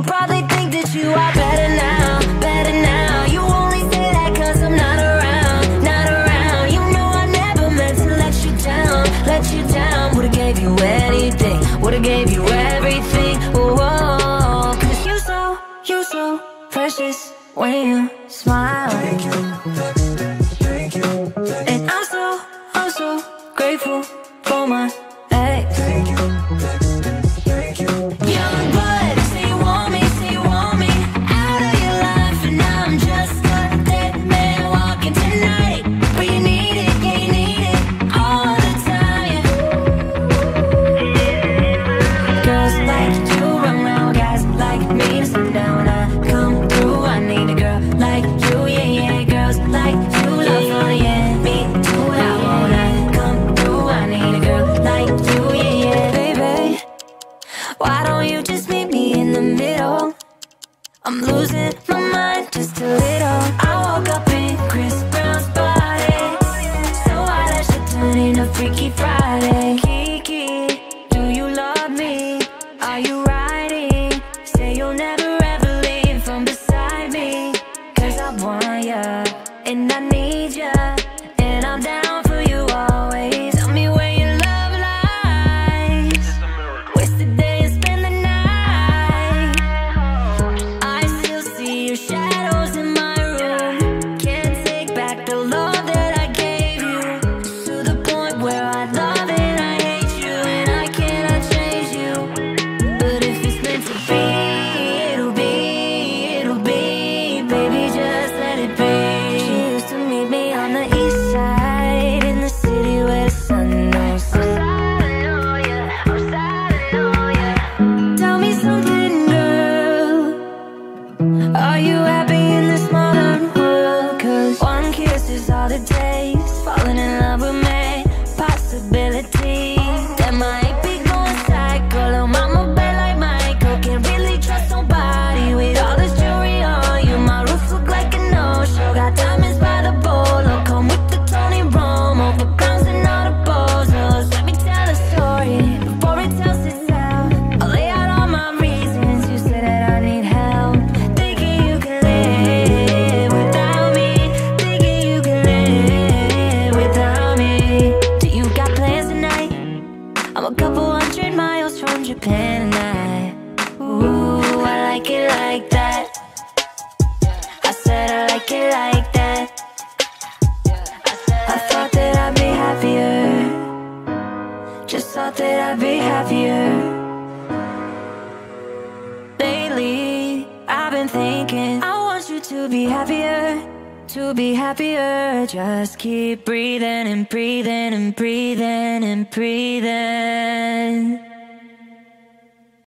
probably think that you are better now, better now. You only say that cause I'm not around, not around. You know I never meant to let you down, let you down. Would've gave you anything, would've gave you everything. Whoa, cause you're so precious when you smile. Thank you, thank you. And I'm so grateful for my ex. Thank you, thank you. Youngblood, say you want me out of your life, and I'm just a dead man walking tonight. But you need it, yeah, you need it all the time, yeah. Girls like you run around, guys like me to sit down. When I come through, I need a girl like you, yeah, yeah. Girls like you love fun, yeah. Me too, I wanna come through. I need a girl like you, yeah, yeah. Baby, why don't you just meet me in the middle? I'm losing my mind just a little. I woke up in Chris Brown's body, so why that shit turn into Freaky Friday? Kiki, do you love me? Are you riding? Say you'll never ever leave from beside me. Cause I want ya, and I need ya, and I'm down for you always. Tell me where your love lies. Waste the day and spend the night. I still see your shadows in my room. Can't take back the love that I gave you. To the point where I love and I hate you, and I cannot change you. But if it's meant to be, it'll be, it'll be. Baby, just let it be. She used to meet me on the east side, in the city where the sun knows. Tell me something, girl. Are you happy in this modern world? Cause one kiss is all it takes. Falling in love with me, possibility. That might be going psycho. Little mama bad like Michael. Can't really trust nobody with all this jewelry on you. My roof look like a no-show. Got diamonds by the bolo. Come with the Tony Romo for crowns and all the bozos. Let me tell a story before it tells itself. I'll lay out all my reasons. You said that I need help. Thinking you can live without me. Thinking you can live without me. Do you got plans tonight? I'm a couple 100 miles from Japan tonight. Ooh, I like it like that. I said I like it like that. I thought that I'd be happier. Just thought that I'd be happier. Lately, I've been thinking I want you to be happier, to be happier. Just keep breathing and breathing and breathing and breathing.